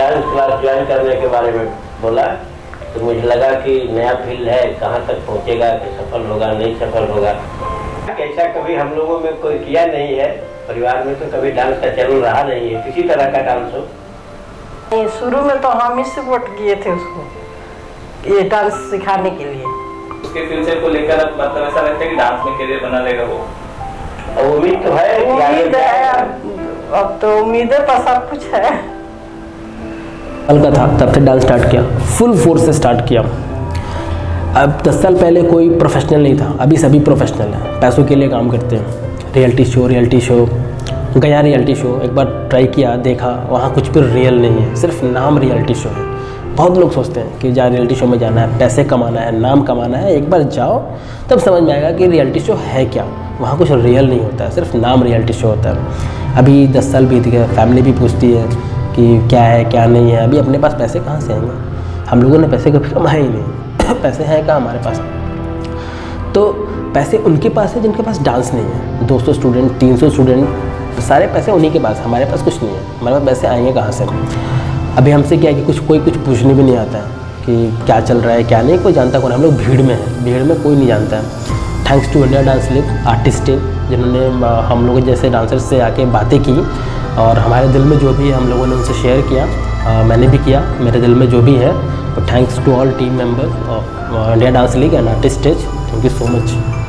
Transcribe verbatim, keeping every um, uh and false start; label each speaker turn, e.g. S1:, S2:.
S1: Dance class join करने के बारे में बोला तो मुझे लगा कि नया फील्ड है, कहाँ तक पहुँचेगा, कि सफल होगा नहीं सफल होगा। ऐसा कभी हम लोगों में कोई किया नहीं है, परिवार में तो कभी डांस का चलन रहा नहीं है, किसी तरह का डांस हो।
S2: शुरू में तो हम ही सपोर्ट किए थे उसको, ये डांस सिखाने के लिए।
S3: उसके फ्यूचर को लेकर अब मतलब ऐसा लगता है कि डांस में करियर बना लेगा वो?
S1: और उम्मीद तो है,
S2: उम्मीद है, अब तो उम्मीद है पर सब कुछ है।
S4: साल का था तब से डांस स्टार्ट किया, फुल फोर्स से स्टार्ट किया। अब दस साल पहले कोई प्रोफेशनल नहीं था, अभी सभी प्रोफेशनल हैं, पैसों के लिए काम करते हैं। रियलिटी शो रियलिटी शो गया रियलिटी शो एक बार ट्राई किया, देखा वहाँ कुछ भी रियल नहीं है, सिर्फ नाम रियलिटी शो है। बहुत लोग सोचते हैं कि जहाँ रियलिटी शो में जाना है, पैसे कमाना है, नाम कमाना है, एक बार जाओ तब समझ में आएगा कि रियलिटी शो है क्या। वहाँ कुछ रियल नहीं होता है, सिर्फ नाम रियलिटी शो होता है। अभी दस साल बीत गए, फैमिली भी पूछती है कि क्या है क्या नहीं है। अभी अपने पास पैसे कहाँ से आएंगे, हम लोगों ने पैसे कभी कमाए ही नहीं पैसे हैं कहाँ हमारे पास। तो पैसे उनके पास है जिनके पास डांस नहीं है। दो सौ स्टूडेंट, तीन सौ स्टूडेंट, सारे पैसे उन्हीं के पास, हमारे पास कुछ नहीं है। हमारे पास पैसे आएंगे कहाँ से? अभी हमसे क्या है कि कुछ कोई कुछ पूछने भी नहीं आता है कि क्या चल रहा है क्या नहीं, कोई जानता कौन। हम लोग भीड़ में हैं, भीड़ में कोई नहीं जानता है। Thanks to India dance league artist team, जिन्होंने हम लोग जैसे डांसर्स से आके बातें की और हमारे दिल में जो भी है हम लोगों ने उनसे शेयर किया। आ, मैंने भी किया, मेरे दिल में जो भी है। तो thanks to all team members of India dance league and artist stage, thank you so much.